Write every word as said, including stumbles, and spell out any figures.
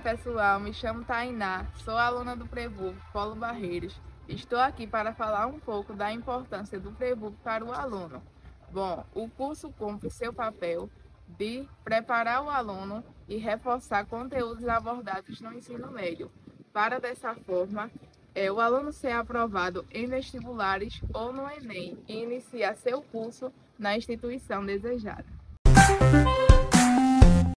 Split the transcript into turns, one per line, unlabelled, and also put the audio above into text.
pessoal, me chamo Tainá, sou aluna do Prevup Polo Barreiros. Estou aqui para falar um pouco da importância do Prevup para o aluno. Bom, o curso cumpre seu papel de preparar o aluno e reforçar conteúdos abordados no ensino médio, para dessa forma é, o aluno ser aprovado em vestibulares ou no Enem e iniciar seu curso na instituição desejada.